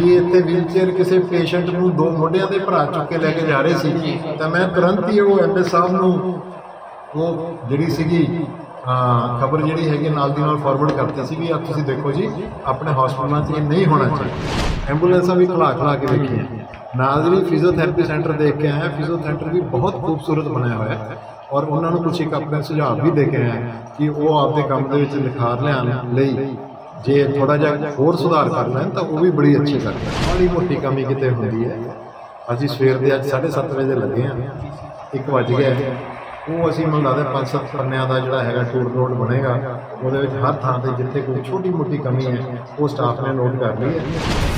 ਵੀ ਇੱਥੇ ਵੀਲਚੇਅਰ ਕਿਸੇ ਪੇਸ਼ੈਂਟ ਨੂੰ 2 ਮੋਢਿਆਂ ਦੇ ਭਰਾ ਚੁੱਕ ਕੇ ਲੈ ਕੇ ਜਾ ਰਹੇ ਸੀ ਤਾਂ ਮੈਂ ਤੁਰੰਤ ਹੀ ਉਹ ਐਮਐਸ ਸਾਹਿਬ ਨੂੰ ਉਹ ਜਿਹੜੀ ਸੀਗੀ ਖਬਰ ਜਿਹੜੀ ਹੈਗੀ ਨਾਲ ਦੀ ਨਾਲ ਫਾਰਵਰਡ ਕਰਤੀ ਸੀ ਵੀ ਆ ਤੁਸੀਂ ਦੇਖੋ ਜੀ ਆਪਣੇ ਹਸਪਤਾਲਾਂ 'ਚ ਇਹ ਨਹੀਂ ਹੋਣਾ ਚਾਹੀਦਾ। ਐਂਬੂਲੈਂਸਾਂ ਵੀ ਖਲਾ ਕੇ ਵੇਖੀਆਂ, ਨਾਲ ਦੀ ਫਿਜ਼ੀਓਥੈਰੇਪੀ ਸੈਂਟਰ ਦੇਖ ਕੇ ਆਇਆ। ਫਿਜ਼ੀਓਥੈਰੇਪੀ ਵੀ ਬਹੁਤ ਖੂਬਸੂਰਤ ਬਣਿਆ ਹੋਇਆ ਹੈ ਔਰ ਉਹਨਾਂ ਨੂੰ ਕੁਛ ਇੱਕ ਆਪਣੇ ਸੁਝਾਅ ਵੀ ਦੇ ਕੇ ਆਏ ਕਿ ਉਹ ਆਪਦੇ ਕੰਮ ਦੇ ਵਿੱਚ ਨਿਖਾਰ ਲਿਆਉਣ ਲਈ ਜੇ ਥੋੜਾ ਜਿਹਾ ਹੋਰ ਸੁਧਾਰ ਕਰ ਲੈਣ ਤਾਂ ਉਹ ਵੀ ਬੜੀ ਅੱਛੀ ਗੱਲ ਹੈ। ਮਾੜੀ ਮੋਟੀ ਕਮੀ ਕਿਤੇ ਹੁੰਦੀ ਹੈ। ਅਸੀਂ ਸਵੇਰ ਦੇ ਅੱਜ 7:30 ਵਜੇ ਲੱਗੇ ਹਾਂ, 1 ਵਜ ਗਿਆ। ਉਹ ਅਸੀਂ ਮੈਨੂੰ ਲੱਗਦਾ 5-7 ਪੰਨਿਆਂ ਦਾ ਜਿਹੜਾ ਹੈਗਾ ਟੂਰ ਰੋਡ ਬਣੇਗਾ, ਉਹਦੇ ਵਿੱਚ ਹਰ ਥਾਂ ਤੇ ਜਿੱਥੇ ਕੋਈ ਛੋਟੀ ਮੋਟੀ ਕਮੀ ਹੈ ਉਹ ਸਟਾਫ ਨੇ ਨੋਟ ਕਰ ਲਈ ਹੈ।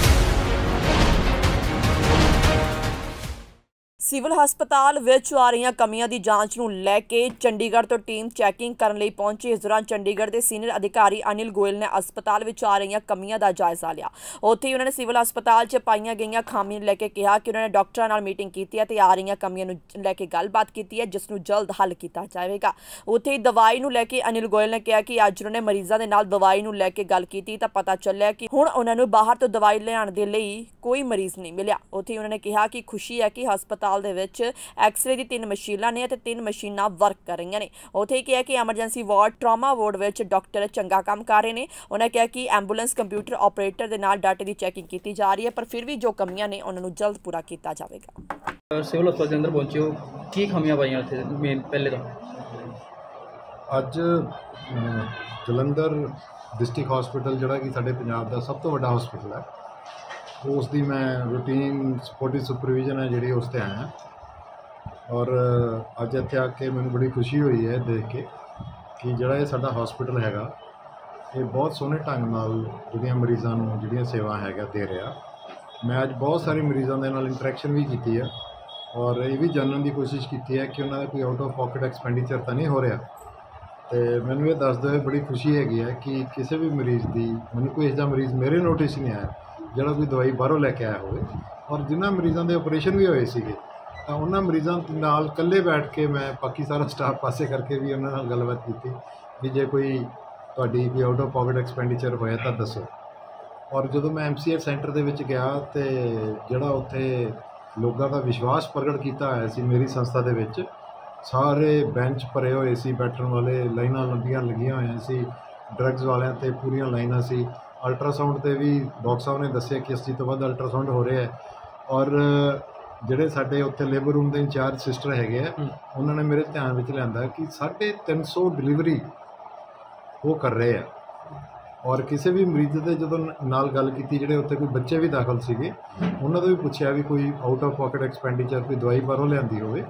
ਸਿਵਲ ਹਸਪਤਾਲ ਵਿੱਚ ਆ ਰਹੀਆਂ ਕਮੀਆਂ ਦੀ ਜਾਂਚ ਨੂੰ ਲੈ ਕੇ ਚੰਡੀਗੜ੍ਹ ਤੋਂ ਟੀਮ ਚੈਕਿੰਗ ਕਰਨ ਲਈ ਪਹੁੰਚੀ। ਇਸ ਦੌਰਾਨ ਚੰਡੀਗੜ੍ਹ ਦੇ ਸੀਨੀਅਰ ਅਧਿਕਾਰੀ ਅਨਿਲ ਗੋਇਲ ਨੇ ਹਸਪਤਾਲ ਵਿੱਚ ਆ ਰਹੀਆਂ ਕਮੀਆਂ ਦਾ ਜਾਇਜ਼ਾ ਲਿਆ। ਉੱਥੇ ਹੀ ਉਹਨਾਂ ਨੇ ਸਿਵਲ ਹਸਪਤਾਲ 'ਚ ਪਾਈਆਂ ਗਈਆਂ ਖਾਮੀਆਂ ਨੂੰ ਲੈ ਕੇ ਕਿਹਾ ਕਿ ਉਹਨਾਂ ਨੇ ਡਾਕਟਰਾਂ ਨਾਲ ਮੀਟਿੰਗ ਕੀਤੀ ਹੈ ਤੇ ਆ ਰਹੀਆਂ ਕਮੀਆਂ ਨੂੰ ਲੈ ਕੇ ਗੱਲਬਾਤ ਕੀਤੀ ਹੈ, ਜਿਸ ਨੂੰ ਜਲਦ ਹੱਲ ਕੀਤਾ ਜਾਵੇਗਾ। ਉੱਥੇ ਹੀ ਦਵਾਈ ਨੂੰ ਲੈ ਕੇ ਅਨਿਲ ਗੋਇਲ ਨੇ ਕਿਹਾ ਕਿ ਅੱਜ ਉਹਨਾਂ ਨੇ ਮਰੀਜ਼ਾਂ ਦੇ ਨਾਲ ਦਵਾਈ ਨੂੰ ਲੈ ਕੇ ਗੱਲ ਕੀਤੀ ਤਾਂ ਪਤਾ ਚੱਲਿਆ ਕਿ ਹੁਣ ਉਹਨਾਂ ਨੂੰ ਬਾਹਰ ਤੋਂ ਦਵਾਈ ਲਿਆਉਣ ਦੇ ਲਈ ਕੋਈ ਮਰੀਜ਼ ਨਹੀਂ ਮਿਲਿਆ। ਉੱਥੇ ਹੀ ਉਹਨਾਂ ਨੇ ਕਿਹਾ ਕਿ ਖੁਸ਼ੀ ਹੈ ਕਿ ਹਸਪਤਾਲ ਦੇ ਵਿੱਚ ਐਕਸਰੇ ਦੀ 3 ਮਸ਼ੀਨਾਂ ਨੇ ਅਤੇ 3 ਮਸ਼ੀਨਾਂ ਵਰਕ ਕਰ ਰਹੀਆਂ ਨੇ। ਉੱਥੇ ਹੀ ਕਿਹਾ ਕਿ ਐਮਰਜੈਂਸੀ ਵਾਰਡ, ਟਰਾਮਾ ਵਾਰਡ ਵਿੱਚ ਡਾਕਟਰ ਚੰਗਾ ਕੰਮ ਕਰ ਰਹੇ ਨੇ। ਉਹਨਾਂ ਕਿਹਾ ਕਿ ਐਂਬੂਲੈਂਸ ਕੰਪਿਊਟਰ ਆਪਰੇਟਰ ਦੇ ਨਾਲ ਡਾਟੇ ਦੀ ਚੈਕਿੰਗ ਕੀਤੀ ਜਾ ਰਹੀ ਹੈ, ਪਰ ਫਿਰ ਵੀ ਜੋ ਕਮੀਆਂ ਨੇ ਉਹਨਾਂ ਨੂੰ ਜਲਦ ਪੂਰਾ ਕੀਤਾ ਜਾਵੇਗਾ। ਸਿਵਲ ਹਸਪਤਾਲ ਦੇ ਅੰਦਰ ਪਹੁੰਚੇ ਹੋ, ਕੀ ਖਾਮੀਆਂ ਪਾਈਆਂ ਉੱਥੇ ਮੇਨ ਪਹਿਲੇ ਤਾਂ? ਅੱਜ ਜਲੰਧਰ ਡਿਸਟ੍ਰਿਕਟ ਹਸਪੀਟਲ ਜਿਹੜਾ ਕਿ ਸਾਡੇ ਪੰਜਾਬ ਦਾ ਸਭ ਤੋਂ ਵੱਡਾ ਹਸਪੀਟਲ ਹੈ, ਉਸ ਦੀ ਮੈਂ ਰੂਟੀਨ ਸਪੋਰਟਿਵ ਸੁਪਰਵਿਜ਼ਨ ਹੈ ਜਿਹੜੀ ਉਸ 'ਤੇ ਆਇਆ ਔਰ ਅੱਜ ਇੱਥੇ ਆ ਕੇ ਮੈਨੂੰ ਬੜੀ ਖੁਸ਼ੀ ਹੋਈ ਹੈ ਦੇਖ ਕੇ ਕਿ ਜਿਹੜਾ ਇਹ ਸਾਡਾ ਹਸਪੀਟਲ ਹੈਗਾ ਇਹ ਬਹੁਤ ਸੋਹਣੇ ਢੰਗ ਨਾਲ ਜਿਹੜੀਆਂ ਮਰੀਜ਼ਾਂ ਨੂੰ ਜਿਹੜੀਆਂ ਸੇਵਾ ਹੈਗਾ ਦੇ ਰਿਹਾ। ਮੈਂ ਅੱਜ ਬਹੁਤ ਸਾਰੇ ਮਰੀਜ਼ਾਂ ਦੇ ਨਾਲ ਇੰਟਰੈਕਸ਼ਨ ਵੀ ਕੀਤੀ ਹੈ ਔਰ ਇਹ ਵੀ ਜਾਣਨ ਦੀ ਕੋਸ਼ਿਸ਼ ਕੀਤੀ ਹੈ ਕਿ ਉਹਨਾਂ ਦਾ ਕੋਈ ਆਊਟ ਆਫ ਪਾਕਟ ਐਕਸਪੈਂਡੀਚਰ ਤਾਂ ਨਹੀਂ ਹੋ ਰਿਹਾ। ਅਤੇ ਮੈਨੂੰ ਇਹ ਦੱਸਦੇ ਹੋਏ ਬੜੀ ਖੁਸ਼ੀ ਹੈਗੀ ਹੈ ਕਿ ਕਿਸੇ ਵੀ ਮਰੀਜ਼ ਦੀ, ਮੈਨੂੰ ਕੋਈ ਇਹੋ ਜਿਹਾ ਮਰੀਜ਼ ਮੇਰੇ ਨੋਟਿਸ ਨਹੀਂ ਆਇਆ ਜਿਹੜਾ ਕੋਈ ਦਵਾਈ ਬਾਹਰੋਂ ਲੈ ਕੇ ਆਇਆ ਹੋਵੇ। ਔਰ ਜਿਨ੍ਹਾਂ ਮਰੀਜ਼ਾਂ ਦੇ ਆਪਰੇਸ਼ਨ ਵੀ ਹੋਏ ਸੀਗੇ ਤਾਂ ਉਹਨਾਂ ਮਰੀਜ਼ਾਂ ਨਾਲ ਇਕੱਲੇ ਬੈਠ ਕੇ ਮੈਂ ਬਾਕੀ ਸਾਰਾ ਸਟਾਫ ਪਾਸੇ ਕਰਕੇ ਵੀ ਉਹਨਾਂ ਨਾਲ ਗੱਲਬਾਤ ਕੀਤੀ ਵੀ ਜੇ ਕੋਈ ਤੁਹਾਡੀ ਕੋਈ ਆਊਟ ਆਫ ਪਾਕਟ ਐਕਸਪੈਂਡੀਚਰ ਹੋਇਆ ਤਾਂ ਦੱਸੋ। ਔਰ ਜਦੋਂ ਮੈਂ MCH ਸੈਂਟਰ ਦੇ ਵਿੱਚ ਗਿਆ ਅਤੇ ਜਿਹੜਾ ਉੱਥੇ ਲੋਕਾਂ ਦਾ ਵਿਸ਼ਵਾਸ ਪ੍ਰਗਟ ਕੀਤਾ ਹੋਇਆ ਸੀ ਮੇਰੀ ਸੰਸਥਾ ਦੇ ਵਿੱਚ, ਸਾਰੇ ਬੈਂਚ ਭਰੇ ਹੋਏ ਸੀ, ਬੈਠਣ ਵਾਲੇ ਲਾਈਨਾਂ ਲੰਬੀਆਂ ਲੱਗੀਆਂ ਹੋਈਆਂ ਸੀ, ਡਰੱਗਸ ਵਾਲਿਆਂ 'ਤੇ ਪੂਰੀਆਂ ਲਾਈਨਾਂ ਸੀ। ਅਲਟਰਾਸਾਊਂਡ 'ਤੇ ਵੀ ਡਾਕਟਰ ਸਾਹਿਬ ਨੇ ਦੱਸਿਆ ਕਿ 80 ਤੋਂ ਵੱਧ ਅਲਟਰਾਸਾਊਂਡ ਹੋ ਰਹੇ ਹੈ ਔਰ ਜਿਹੜੇ ਸਾਡੇ ਉੱਥੇ ਲੇਬਰ ਰੂਮ ਦੇ ਇੰਚਾਰਜ ਸਿਸਟਰ ਹੈਗੇ ਆ ਉਹਨਾਂ ਨੇ ਮੇਰੇ ਧਿਆਨ ਵਿੱਚ ਲਿਆਂਦਾ ਕਿ 350 ਡਿਲੀਵਰੀ ਉਹ ਕਰ ਰਹੇ ਆ ਔਰ ਕਿਸੇ ਵੀ ਮਰੀਜ਼ ਦੇ ਜਦੋਂ ਨਾਲ ਗੱਲ ਕੀਤੀ, ਜਿਹੜੇ ਉੱਥੇ ਕੋਈ ਬੱਚੇ ਵੀ ਦਾਖਲ ਸੀਗੇ, ਉਹਨਾਂ ਤੋਂ ਵੀ ਪੁੱਛਿਆ ਵੀ ਕੋਈ ਆਊਟ ਆਫ ਪਾਕਟ ਐਕਸਪੈਂਡੀਚਰ, ਕੋਈ ਦਵਾਈ ਬਾਹਰੋਂ ਲਿਆਂਦੀ ਹੋਵੇ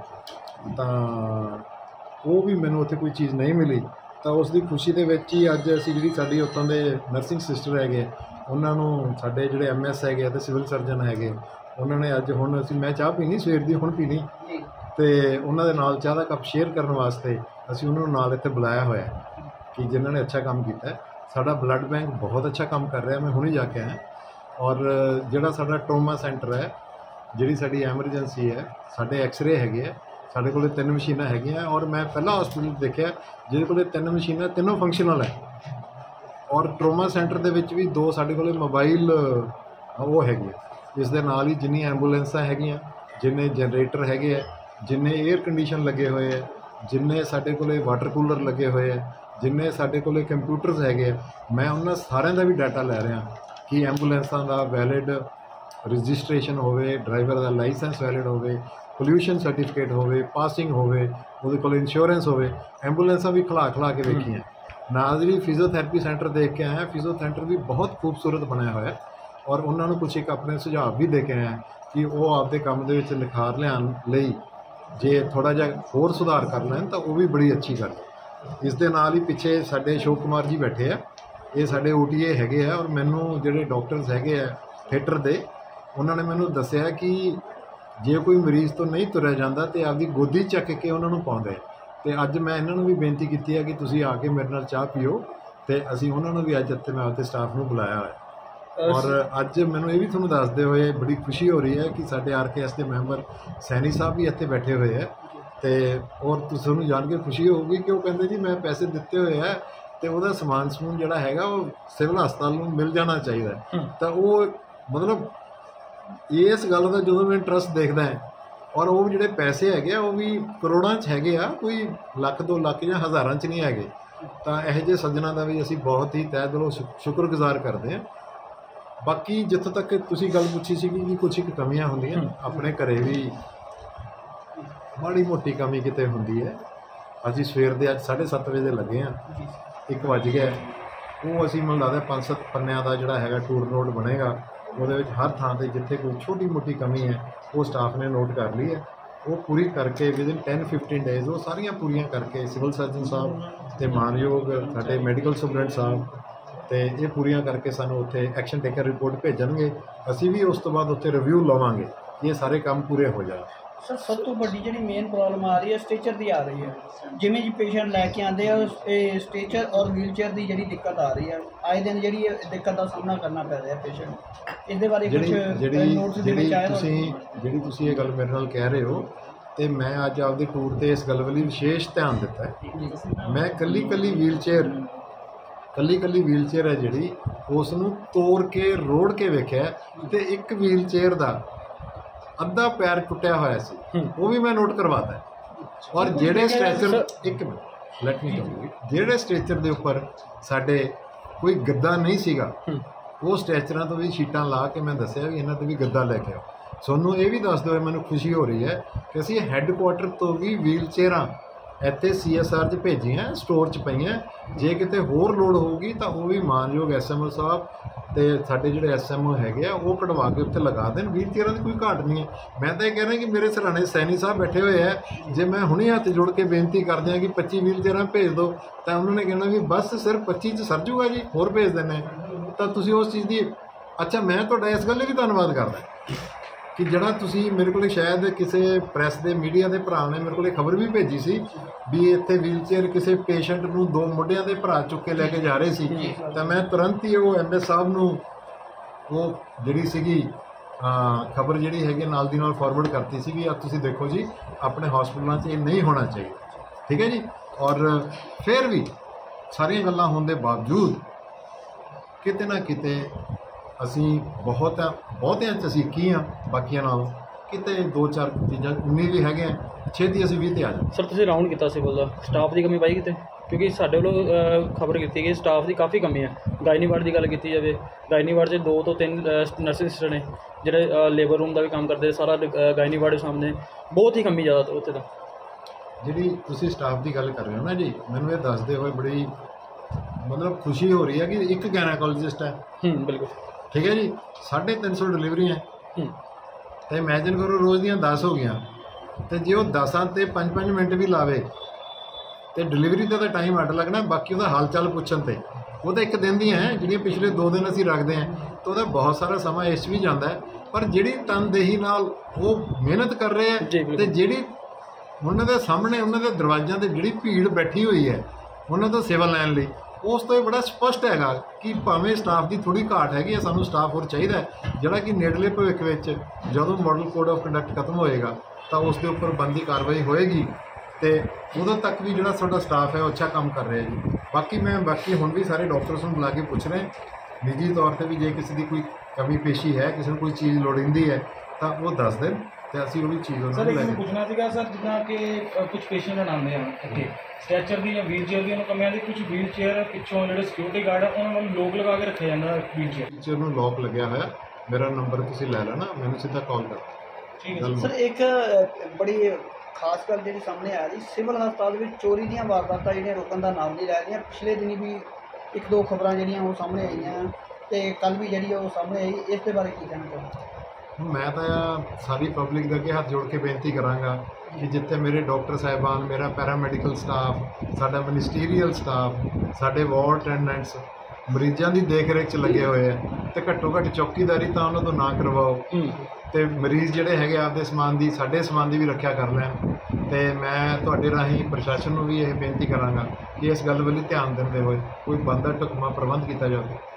ਤਾਂ ਉਹ ਵੀ ਮੈਨੂੰ ਉੱਥੇ ਕੋਈ ਚੀਜ਼ ਨਹੀਂ ਮਿਲੀ। ਤਾਂ ਉਸ ਦੀ ਖੁਸ਼ੀ ਦੇ ਵਿੱਚ ਹੀ ਅੱਜ ਅਸੀਂ ਜਿਹੜੀ ਸਾਡੀ ਉੱਥੋਂ ਦੇ ਨਰਸਿੰਗ ਸਿਸਟਰ ਹੈਗੇ ਉਹਨਾਂ ਨੂੰ, ਸਾਡੇ ਜਿਹੜੇ MS ਹੈਗੇ ਅਤੇ ਸਿਵਲ ਸਰਜਨ ਹੈਗੇ, ਉਹਨਾਂ ਨੇ ਅੱਜ ਹੁਣ ਮੈਂ ਚਾਹ ਪੀਣੀ ਸਵੇਰ ਦੀ, ਹੁਣ ਪੀਣੀ, ਅਤੇ ਉਹਨਾਂ ਦੇ ਨਾਲ ਚਾਹ ਦਾ ਕੱਪ ਸ਼ੇਅਰ ਕਰਨ ਵਾਸਤੇ ਅਸੀਂ ਉਹਨਾਂ ਨੂੰ ਨਾਲ ਇੱਥੇ ਬੁਲਾਇਆ ਹੋਇਆ ਕਿ ਜਿਨ੍ਹਾਂ ਨੇ ਅੱਛਾ ਕੰਮ ਕੀਤਾ। ਸਾਡਾ ਬਲੱਡ ਬੈਂਕ ਬਹੁਤ ਅੱਛਾ ਕੰਮ ਕਰ ਰਿਹਾ, ਮੈਂ ਹੁਣੇ ਜਾ ਕੇ ਆਇਆ। ਔਰ ਜਿਹੜਾ ਸਾਡਾ ਟਰੋਮਾ ਸੈਂਟਰ ਹੈ, ਜਿਹੜੀ ਸਾਡੀ ਐਮਰਜੈਂਸੀ ਹੈ, ਸਾਡੇ ਐਕਸਰੇ ਹੈਗੇ ਆ, ਸਾਡੇ ਕੋਲ 3 ਮਸ਼ੀਨਾਂ ਹੈਗੀਆਂ ਔਰ ਮੈਂ ਪਹਿਲਾ ਹਸਪੀਟਲ ਦੇਖਿਆ ਜਿਹਦੇ ਕੋਲ 3 ਮਸ਼ੀਨਾਂ, ਤਿੰਨੋਂ ਫੰਕਸ਼ਨਲ ਹੈ। ਔਰ ਟਰੋਮਾ ਸੈਂਟਰ ਦੇ ਵਿੱਚ ਵੀ 2 ਸਾਡੇ ਕੋਲ ਮੋਬਾਈਲ ਉਹ ਹੈਗੇ। ਇਸ ਦੇ ਨਾਲ ਹੀ ਜਿੰਨੀਆਂ ਐਂਬੂਲੈਂਸਾਂ ਹੈਗੀਆਂ, ਜਿੰਨੇ ਜਨਰੇਟਰ ਹੈਗੇ ਹੈ, ਜਿੰਨੇ ਏਅਰ ਕੰਡੀਸ਼ਨ ਲੱਗੇ ਹੋਏ ਹੈ, ਜਿੰਨੇ ਸਾਡੇ ਕੋਲ ਵਾਟਰ ਕੂਲਰ ਲੱਗੇ ਹੋਏ ਹੈ, ਜਿੰਨੇ ਸਾਡੇ ਕੋਲ ਕੰਪਿਊਟਰਸ ਹੈਗੇ ਆ, ਮੈਂ ਉਹਨਾਂ ਸਾਰਿਆਂ ਦਾ ਵੀ ਡਾਟਾ ਲੈ ਰਿਹਾ ਕਿ ਐਂਬੂਲੈਂਸਾਂ ਦਾ ਵੈਲਿਡ ਰਜਿਸਟ੍ਰੇਸ਼ਨ ਹੋਵੇ, ਡਰਾਈਵਰ ਦਾ ਲਾਇਸੈਂਸ ਵੈਲਿਡ ਹੋਵੇ, ਪੋਲਿਊਸ਼ਨ ਸਰਟੀਫਿਕੇਟ ਹੋਵੇ, ਪਾਸਿੰਗ ਹੋਵੇ, ਉਹਦੇ ਕੋਲ ਇੰਸ਼ੋਰੈਂਸ ਹੋਵੇ। ਐਂਬੂਲੈਂਸਾਂ ਵੀ ਖਲਾ ਕੇ ਵੇਖੀਆਂ। ਨਾਲ ਦੀ ਫਿਜ਼ੀਓਥੈਰੇਪੀ ਸੈਂਟਰ ਦੇਖ ਕੇ ਆਇਆ। ਫਿਜ਼ੀਓ ਸੈਂਟਰ ਵੀ ਬਹੁਤ ਖੂਬਸੂਰਤ ਬਣਿਆ ਹੋਇਆ ਔਰ ਉਹਨਾਂ ਨੂੰ ਕੁਛ ਇੱਕ ਆਪਣੇ ਸੁਝਾਅ ਵੀ ਦੇ ਕੇ ਆਇਆ ਕਿ ਉਹ ਆਪਦੇ ਕੰਮ ਦੇ ਵਿੱਚ ਨਿਖਾਰ ਲਿਆਉਣ ਲਈ ਜੇ ਥੋੜ੍ਹਾ ਜਿਹਾ ਹੋਰ ਸੁਧਾਰ ਕਰ ਲੈਣ ਤਾਂ ਉਹ ਵੀ ਬੜੀ ਅੱਛੀ ਗੱਲ ਹੈ। ਇਸ ਦੇ ਨਾਲ ਹੀ ਪਿੱਛੇ ਸਾਡੇ ਅਸ਼ੋਕ ਕੁਮਾਰ ਜੀ ਬੈਠੇ ਆ, ਇਹ ਸਾਡੇ OTA ਹੈਗੇ ਆ ਔਰ ਮੈਨੂੰ ਜਿਹੜੇ ਡਾਕਟਰਸ ਹੈਗੇ ਆ ਥੀਏਟਰ ਦੇ, ਉਹਨਾਂ ਨੇ ਮੈਨੂੰ ਦੱਸਿਆ ਕਿ ਜੇ ਕੋਈ ਮਰੀਜ਼ ਤੋਂ ਨਹੀਂ ਤੁਰਿਆ ਜਾਂਦਾ ਤਾਂ ਆਪਦੀ ਗੋਦੀ ਚੱਕ ਕੇ ਉਹਨਾਂ ਨੂੰ ਪਾਉਂਦੇ। ਅਤੇ ਅੱਜ ਮੈਂ ਇਹਨਾਂ ਨੂੰ ਵੀ ਬੇਨਤੀ ਕੀਤੀ ਹੈ ਕਿ ਤੁਸੀਂ ਆ ਕੇ ਮੇਰੇ ਨਾਲ ਚਾਹ ਪੀਓ, ਅਤੇ ਅਸੀਂ ਉਹਨਾਂ ਨੂੰ ਵੀ ਅੱਜ ਇੱਥੇ ਮੈਂ ਆਪਦੇ ਸਟਾਫ ਨੂੰ ਬੁਲਾਇਆ ਹੋਇਆ। ਔਰ ਅੱਜ ਮੈਨੂੰ ਇਹ ਵੀ ਤੁਹਾਨੂੰ ਦੱਸਦੇ ਹੋਏ ਬੜੀ ਖੁਸ਼ੀ ਹੋ ਰਹੀ ਹੈ ਕਿ ਸਾਡੇ RKS ਦੇ ਮੈਂਬਰ ਸੈਣੀ ਸਾਹਿਬ ਵੀ ਇੱਥੇ ਬੈਠੇ ਹੋਏ ਹੈ, ਅਤੇ ਔਰ ਤੁਹਾਨੂੰ ਜਾਣ ਕੇ ਖੁਸ਼ੀ ਹੋਊਗੀ ਕਿ ਉਹ ਕਹਿੰਦੇ ਜੀ ਮੈਂ ਪੈਸੇ ਦਿੱਤੇ ਹੋਏ ਹੈ ਅਤੇ ਉਹਦਾ ਸਮਾਨ ਸਮੂਨ ਜਿਹੜਾ ਹੈਗਾ ਉਹ ਸਿਵਲ ਹਸਪਤਾਲ ਨੂੰ ਮਿਲ ਜਾਣਾ ਚਾਹੀਦਾ। ਤਾਂ ਉਹ ਮਤਲਬ ਇਸ ਗੱਲ ਦਾ ਜਦੋਂ ਮੈਂ ਇੰਟਰਸਟ ਦੇਖਦਾ ਹਾਂ, ਔਰ ਉਹ ਜਿਹੜੇ ਪੈਸੇ ਹੈਗੇ ਆ ਉਹ ਵੀ ਕਰੋੜਾਂ 'ਚ ਹੈਗੇ ਆ, ਕੋਈ ਲੱਖ 2 ਲੱਖ ਜਾਂ ਹਜ਼ਾਰਾਂ 'ਚ ਨਹੀਂ ਹੈਗੇ। ਤਾਂ ਇਹੋ ਜਿਹੇ ਸੱਜਣਾਂ ਦਾ ਵੀ ਅਸੀਂ ਬਹੁਤ ਹੀ ਤਹਿ ਦਿਲੋਂ ਸ਼ੁਕਰਗੁਜ਼ਾਰ ਕਰਦੇ ਹਾਂ। ਬਾਕੀ ਜਿੱਥੋਂ ਤੱਕ ਤੁਸੀਂ ਗੱਲ ਪੁੱਛੀ ਸੀ ਕਿ ਕੁਛ ਇੱਕ ਕਮੀਆਂ ਹੁੰਦੀਆਂ, ਆਪਣੇ ਘਰੇ ਵੀ ਮਾੜੀ ਮੋਟੀ ਕਮੀ ਕਿਤੇ ਹੁੰਦੀ ਹੈ। ਅਸੀਂ ਸਵੇਰ ਦੇ ਅੱਜ 7:30 ਵਜੇ ਦੇ ਲੱਗੇ ਹਾਂ, 1 ਵੱਜ ਗਿਆ। ਉਹ ਅਸੀਂ ਮੈਨੂੰ ਲੱਗਦਾ 5-7 ਪੰਨਿਆਂ ਦਾ ਜਿਹੜਾ ਹੈਗਾ ਟੂਰ ਨੋਟ ਬਣੇਗਾ। ਉਹਦੇ ਵਿੱਚ ਹਰ ਥਾਂ 'ਤੇ ਜਿੱਥੇ ਕੋਈ ਛੋਟੀ ਮੋਟੀ ਕਮੀ ਹੈ ਉਹ ਸਟਾਫ ਨੇ ਨੋਟ ਕਰ ਲਈ ਹੈ। ਉਹ ਪੂਰੀ ਕਰਕੇ ਵਿਦਿਨ 10-15 ਡੇਜ਼ ਉਹ ਸਾਰੀਆਂ ਪੂਰੀਆਂ ਕਰਕੇ ਸਿਵਲ ਸਰਜਨ ਸਾਹਿਬ ਅਤੇ ਮਾਨਯੋਗ ਸਾਡੇ ਮੈਡੀਕਲ ਸੁਪਰਡੈਂਟ ਸਾਹਿਬ ਅਤੇ ਇਹ ਪੂਰੀਆਂ ਕਰਕੇ ਸਾਨੂੰ ਉੱਥੇ ਐਕਸ਼ਨ ਟੇਕਰ ਰਿਪੋਰਟ ਭੇਜਣਗੇ। ਅਸੀਂ ਵੀ ਉਸ ਤੋਂ ਬਾਅਦ ਉੱਥੇ ਰਿਵਿਊ ਲਵਾਂਗੇ ਕਿ ਇਹ ਸਾਰੇ ਕੰਮ ਪੂਰੇ ਹੋ ਜਾਣ। ਸਰ ਸਭ ਤੋਂ ਵੱਡੀ ਜਿਹੜੀ ਮੇਨ ਪ੍ਰੋਬਲਮ ਆ ਰਹੀ ਹੈ ਸਟ੍ਰੈਚਰ ਦੀ ਆ ਰਹੀ ਹੈ। ਜਿਵੇਂ ਜੀ ਪੇਸ਼ੈਂਟ ਲੈ ਕੇ ਆਉਂਦੇ ਆ ਇਹ ਸਟ੍ਰੈਚਰ ਔਰ ਵੀਲਚੇਅਰ ਦੀ ਜਿਹੜੀ ਦਿੱਕਤ ਆ ਰਹੀ ਹੈ, ਆਏ ਦਿਨ ਜਿਹੜੀ ਇਹ ਦਿੱਕਤ ਦਾ ਸਾਹਮਣਾ ਕਰਨਾ ਪੈ ਰਿਹਾ ਪੇਸ਼ੈਂਟ। ਇਹਦੇ ਬਾਰੇ ਕੁਝ ਨੋਟਸ ਦੇ ਵਿੱਚ ਆਇਆ ਜਿਹੜੀ ਤੁਸੀਂ ਇਹ ਗੱਲ ਮੇਰੇ ਨਾਲ ਕਹਿ ਰਹੇ ਹੋ, ਅਤੇ ਮੈਂ ਅੱਜ ਆਪਦੇ ਟੂਰ 'ਤੇ ਇਸ ਗੱਲ ਵੱਲ ਵਿਸ਼ੇਸ਼ ਧਿਆਨ ਦਿੱਤਾ ਹੈ। ਮੈਂ ਕੱਲੀ ਵੀਲਚੇਅਰ ਹੈ ਜਿਹੜੀ ਉਸ ਨੂੰ ਤੋੜ ਕੇ ਰੋੜ ਕੇ ਵੇਖਿਆ, ਅਤੇ ਇੱਕ ਵੀਲਚੇਅਰ ਦਾ ਅੱਧਾ ਪੈਰ ਟੁੱਟਿਆ ਹੋਇਆ ਸੀ, ਉਹ ਵੀ ਮੈਂ ਨੋਟ ਕਰਵਾਤਾ। ਔਰ ਜਿਹੜੇ ਸਟ੍ਰੈਚਰ ਜਿਹੜੇ ਸਟ੍ਰੈਚਰ ਦੇ ਉੱਪਰ ਸਾਡੇ ਕੋਈ ਗੱਦਾ ਨਹੀਂ ਸੀਗਾ, ਉਹ ਸਟ੍ਰੈਚਰਾਂ ਤੋਂ ਵੀ ਸ਼ੀਟਾਂ ਲਾ ਕੇ ਮੈਂ ਦੱਸਿਆ ਵੀ ਇਹਨਾਂ 'ਤੇ ਵੀ ਗੱਦਾ ਲੈ ਕੇ ਆਓ। ਤੁਹਾਨੂੰ ਇਹ ਵੀ ਦੱਸਦੇ ਹੋਏ ਮੈਨੂੰ ਖੁਸ਼ੀ ਹੋ ਰਹੀ ਹੈ ਕਿ ਅਸੀਂ ਹੈੱਡਕੁਆਟਰ ਤੋਂ ਵੀ ਵੀਲਚੇਅਰਾਂ ਇੱਥੇ CSR 'ਚ ਭੇਜੀਆਂ, ਸਟੋਰ 'ਚ ਪਈਆਂ। ਜੇ ਕਿਤੇ ਹੋਰ ਲੋੜ ਹੋਊਗੀ ਤਾਂ ਉਹ ਵੀ ਮਾਨਯੋਗ SMO ਸਾਹਿਬ ਅਤੇ ਸਾਡੇ ਜਿਹੜੇ SMO ਹੈਗੇ ਆ ਉਹ ਕਢਵਾ ਕੇ ਉੱਥੇ ਲਗਾ ਦੇਣ। ਵੀਲਚੇਅਰਾਂ ਦੀ ਕੋਈ ਘਾਟ ਨਹੀਂ ਹੈ। ਮੈਂ ਤਾਂ ਇਹ ਕਹਿ ਰਿਹਾ ਕਿ ਮੇਰੇ ਸਰਾਣੇ ਸੈਣੀ ਸਾਹਿਬ ਬੈਠੇ ਹੋਏ ਹੈ, ਜੇ ਮੈਂ ਹੁਣੇ ਹੱਥ ਜੋੜ ਕੇ ਬੇਨਤੀ ਕਰਦੇ ਹਾਂ ਕਿ 25 ਵੀਲਚੇਅਰਾਂ ਭੇਜ ਦਿਓ, ਤਾਂ ਉਹਨਾਂ ਨੇ ਕਹਿਣਾ ਵੀ ਬਸ ਸਿਰਫ 25 'ਚ ਸਰ ਜੂਗਾ ਜੀ, ਹੋਰ ਭੇਜ ਦਿੰਦੇ। ਤਾਂ ਤੁਸੀਂ ਉਸ ਚੀਜ਼ ਦੀ ਅੱਛਾ, ਮੈਂ ਤੁਹਾਡਾ ਇਸ ਗੱਲ ਲਈ ਵੀ ਧੰਨਵਾਦ ਕਰਦਾ ਕਿ ਜਿਹੜਾ ਤੁਸੀਂ ਮੇਰੇ ਕੋਲ ਸ਼ਾਇਦ ਕਿਸੇ ਪ੍ਰੈਸ ਦੇ ਮੀਡੀਆ ਦੇ ਭਰਾ ਨੇ ਮੇਰੇ ਕੋਲ ਖਬਰ ਵੀ ਭੇਜੀ ਸੀ ਵੀ ਇੱਥੇ ਵੀਲਚੇਅਰ ਕਿਸੇ ਪੇਸ਼ੈਂਟ ਨੂੰ 2 ਮੁੰਡਿਆਂ ਦੇ ਭਰਾ ਚੁੱਕ ਕੇ ਲੈ ਕੇ ਜਾ ਰਹੇ ਸੀ। ਤਾਂ ਮੈਂ ਤੁਰੰਤ ਹੀ ਉਹ MS ਸਾਹਿਬ ਨੂੰ ਉਹ ਜਿਹੜੀ ਸੀਗੀ ਖਬਰ ਜਿਹੜੀ ਹੈਗੀ ਨਾਲ ਦੀ ਨਾਲ ਫਾਰਵਰਡ ਕਰਤੀ ਸੀ ਵੀ ਤੁਸੀਂ ਦੇਖੋ ਜੀ ਆਪਣੇ ਹਸਪਤਾਲਾਂ 'ਚ ਇਹ ਨਹੀਂ ਹੋਣਾ ਚਾਹੀਦਾ, ਠੀਕ ਹੈ ਜੀ। ਔਰ ਫਿਰ ਵੀ ਸਾਰੀਆਂ ਗੱਲਾਂ ਹੋਣ ਦੇ ਬਾਵਜੂਦ ਕਿਤੇ ਨਾ ਕਿਤੇ ਅਸੀਂ ਬਹੁਤਿਆਂ 'ਚ ਅਸੀਂ ਕੀ ਹਾਂ, ਬਾਕੀਆਂ ਨਾਲੋਂ ਕਿਤੇ 2-4 ਚੀਜ਼ਾਂ ਉਨੀ ਵੀ ਹੈਗੇ ਆ, ਛੇਤੀ ਅਸੀਂ 20 ਤੇ ਆ ਜਾਓ। ਸਰ ਤੁਸੀਂ ਰਾਊਂਡ ਕੀਤਾ ਸਿਵਲ ਦਾ, ਸਟਾਫ ਦੀ ਕਮੀ ਪਾਈ ਕਿਤੇ? ਕਿਉਂਕਿ ਸਾਡੇ ਵੱਲੋਂ ਖਬਰ ਕੀਤੀ ਗਈ ਸਟਾਫ ਦੀ ਕਾਫੀ ਕਮੀ ਹੈ। ਗਾਇਨੀ ਵਾਰਡ ਦੀ ਗੱਲ ਕੀਤੀ ਜਾਵੇ, ਗਾਇਨੀ ਵਾਰਡ 'ਚ 2 ਤੋਂ 3 ਨਰਸਿੰਗ ਸਿਸਟਰ ਨੇ ਜਿਹੜੇ ਲੇਬਰ ਰੂਮ ਦਾ ਵੀ ਕੰਮ ਕਰਦੇ, ਸਾਰਾ ਗਾਇਨੀ ਵਾਰਡ ਦੇ ਸਾਹਮਣੇ ਬਹੁਤ ਹੀ ਕਮੀ ਜ਼ਿਆਦਾ ਉੱਥੇ ਤਾਂ। ਜਿਹੜੀ ਤੁਸੀਂ ਸਟਾਫ ਦੀ ਗੱਲ ਕਰ ਰਹੇ ਹੋ ਨਾ ਜੀ, ਮੈਨੂੰ ਇਹ ਦੱਸਦੇ ਹੋਏ ਬੜੀ ਮਤਲਬ ਖੁਸ਼ੀ ਹੋ ਰਹੀ ਹੈ ਕਿ ਇੱਕ ਗਾਇਨਾਕੋਲੋਜਿਸਟ ਹੈ। ਬਿਲਕੁਲ ਠੀਕ ਹੈ ਜੀ। 350 ਡਿਲੀਵਰੀਆਂ ਅਤੇ ਇਮੈਜਿਨ ਕਰੋ ਰੋਜ਼ ਦੀਆਂ 10 ਹੋ ਗਈਆਂ, ਅਤੇ ਜੇ ਉਹ 10 'ਤੇ 5-5 ਮਿੰਟ ਵੀ ਲਾਵੇ ਅਤੇ ਡਿਲੀਵਰੀ ਦਾ ਤਾਂ ਟਾਈਮ ਅੱਡ ਲੱਗਣਾ, ਬਾਕੀ ਉਹਦਾ ਹਾਲ ਚਾਲ ਪੁੱਛਣ 'ਤੇ ਉਹ ਤਾਂ 1 ਦਿਨ ਦੀਆਂ ਹੈ ਜਿਹੜੀਆਂ ਪਿਛਲੇ 2 ਦਿਨ ਅਸੀਂ ਰੱਖਦੇ ਹਾਂ, ਤਾਂ ਉਹਦਾ ਬਹੁਤ ਸਾਰਾ ਸਮਾਂ ਇਸ ਵੀ ਜਾਂਦਾ ਹੈ। ਪਰ ਜਿਹੜੀ ਤਨਦੇਹੀ ਨਾਲ ਉਹ ਮਿਹਨਤ ਕਰ ਰਹੇ ਹੈ ਅਤੇ ਜਿਹੜੀ ਉਹਨਾਂ ਦੇ ਸਾਹਮਣੇ ਉਹਨਾਂ ਦੇ ਦਰਵਾਜ਼ਿਆਂ 'ਤੇ ਜਿਹੜੀ ਭੀੜ ਬੈਠੀ ਹੋਈ ਹੈ ਉਹਨਾਂ ਤੋਂ ਸੇਵਾ ਲੈਣ ਲਈ, ਉਸ ਤੋਂ ਇਹ ਬੜਾ ਸਪਸ਼ਟ ਹੈਗਾ ਕਿ ਭਾਵੇਂ ਸਟਾਫ ਦੀ ਥੋੜ੍ਹੀ ਘਾਟ ਹੈਗੀ ਹੈ, ਸਾਨੂੰ ਸਟਾਫ ਹੋਰ ਚਾਹੀਦਾ ਹੈ, ਜਿਹੜਾ ਕਿ ਨੇੜਲੇ ਭਵਿੱਖ ਵਿੱਚ ਜਦੋਂ ਮਾਡਲ ਕੋਡ ਆਫ ਕੰਡਕਟ ਖਤਮ ਹੋਏਗਾ ਤਾਂ ਉਸ ਦੇ ਉੱਪਰ ਬਣਦੀ ਕਾਰਵਾਈ ਹੋਏਗੀ, ਅਤੇ ਉਦੋਂ ਤੱਕ ਵੀ ਜਿਹੜਾ ਸਾਡਾ ਸਟਾਫ ਹੈ ਉਹ ਅੱਛਾ ਕੰਮ ਕਰ ਰਿਹਾ ਜੀ। ਬਾਕੀ ਹੁਣ ਵੀ ਸਾਰੇ ਡਾਕਟਰਸ ਨੂੰ ਬੁਲਾ ਕੇ ਪੁੱਛ ਰਹੇ ਨਿੱਜੀ ਤੌਰ 'ਤੇ ਵੀ ਜੇ ਕਿਸੇ ਦੀ ਕੋਈ ਕਮੀ ਪੇਸ਼ੀ ਹੈ, ਕਿਸੇ ਨੂੰ ਕੋਈ ਚੀਜ਼ ਲੋੜੀਂਦੀ ਹੈ ਤਾਂ ਉਹ ਦੱਸ ਦੇਣ ਅਤੇ ਅਸੀਂ ਉਹ ਵੀ ਚੀਜ਼ ਉਹਨਾਂ ਨੂੰ ਲੈ ਕੇ ਪੁੱਛਣਾ ਸੀਗਾ ਸਰ, ਜਿੱਦਾਂ ਕਿ ਕੁਝ ਪੇਸ਼ੈਂਟ ਆਉਂਦੇ ਹਨ ਇੱਥੇ ਸਟ੍ਰੈਚਰ ਦੀ ਜਾਂ ਵੀਲਚੇਅਰ ਦੀ ਉਹਨਾਂ ਕਮੀਆਂ ਦੀ, ਕੁਝ ਵੀਲਚੇਅਰ ਪਿੱਛੋਂ ਜਿਹੜੇ ਸਿਕਿਉਰਿਟੀ ਗਾਰਡ ਆ ਉਹਨਾਂ ਨੂੰ ਲੋਕ ਲਗਾ ਕੇ ਰੱਖਿਆ ਜਾਂਦਾ ਵੀਲਚੇਅਰ ਨੂੰ ਲੋਕ ਲੱਗਿਆ ਹੋਇਆ। ਮੇਰਾ ਨੰਬਰ ਤੁਸੀਂ ਲੈ ਲੈਣਾ, ਮੈਨੂੰ ਸਿੱਧਾ ਕਾਲ ਕਰ। ਠੀਕ ਹੈ ਸਰ। ਇੱਕ ਬੜੀ ਖਾਸ ਗੱਲ ਜਿਹੜੀ ਸਾਹਮਣੇ ਆ ਰਹੀ, ਸਿਵਲ ਹਸਪਤਾਲ ਵਿੱਚ ਚੋਰੀ ਦੀਆਂ ਵਾਰਦਾਤਾਂ ਜਿਹੜੀਆਂ ਰੋਕਣ ਦਾ ਨਾਮ ਨਹੀਂ ਲੈ ਰਹੀਆਂ। ਪਿਛਲੇ ਦਿਨੀ ਵੀ 1-2 ਖਬਰਾਂ ਜਿਹੜੀਆਂ ਉਹ ਸਾਹਮਣੇ ਆਈਆਂ ਅਤੇ ਕੱਲ੍ਹ ਵੀ ਜਿਹੜੀ ਉਹ ਸਾਹਮਣੇ ਆਈ, ਇਸ ਦੇ ਬਾਰੇ ਕੀ ਕਹਿਣਾ ਚਾਹੁੰਦੇ? ਮੈਂ ਤਾਂ ਸਾਰੀ ਪਬਲਿਕ ਦੇ ਅੱਗੇ ਹੱਥ ਜੋੜ ਕੇ ਬੇਨਤੀ ਕਰਾਂਗਾ ਕਿ ਜਿੱਥੇ ਮੇਰੇ ਡਾਕਟਰ ਸਾਹਿਬਾਨ, ਮੇਰਾ ਪੈਰਾਮੈਡੀਕਲ ਸਟਾਫ, ਸਾਡਾ ਮਿਨਿਸਟੀਰੀਅਲ ਸਟਾਫ, ਸਾਡੇ ਵਾਰਡ ਅਟੈਂਡੈਂਟਸ ਮਰੀਜ਼ਾਂ ਦੀ ਦੇਖ ਰੇਖ 'ਚ ਲੱਗੇ ਹੋਏ ਆ, ਅਤੇ ਘੱਟੋ ਘੱਟ ਚੌਕੀਦਾਰੀ ਤਾਂ ਉਹਨਾਂ ਤੋਂ ਨਾ ਕਰਵਾਓ, ਅਤੇ ਮਰੀਜ਼ ਜਿਹੜੇ ਹੈਗੇ ਆਪਦੇ ਸਮਾਨ ਦੀ, ਸਾਡੇ ਸਮਾਨ ਦੀ ਵੀ ਰੱਖਿਆ ਕਰ ਲੈਣ। ਅਤੇ ਮੈਂ ਤੁਹਾਡੇ ਰਾਹੀਂ ਪ੍ਰਸ਼ਾਸਨ ਨੂੰ ਵੀ ਇਹ ਬੇਨਤੀ ਕਰਾਂਗਾ ਕਿ ਇਸ ਗੱਲ ਵੱਲ ਧਿਆਨ ਦਿੰਦੇ ਹੋਏ ਕੋਈ ਬਣਦਾ ਢੁਕਵਾਂ ਪ੍ਰਬੰਧ ਕੀਤਾ ਜਾਵੇ।